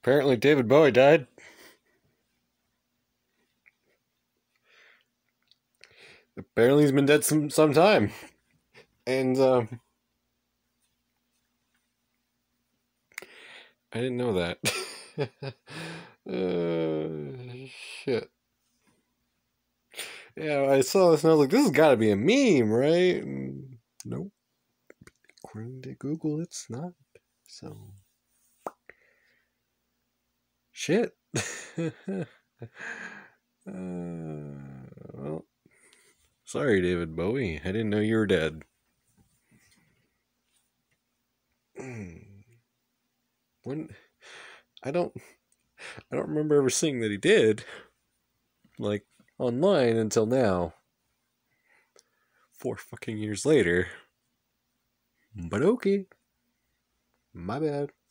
Apparently David Bowie died. Apparently he's been dead some time. And I didn't know that. Shit. Yeah, I saw this and I was like, this has got to be a meme, right? And nope. According to Google, it's not. So, shit. Well, sorry, David Bowie. I didn't know you were dead. When I don't, I don't remember ever seeing that he did, like online until now. 4 fucking years later. But okay, my bad.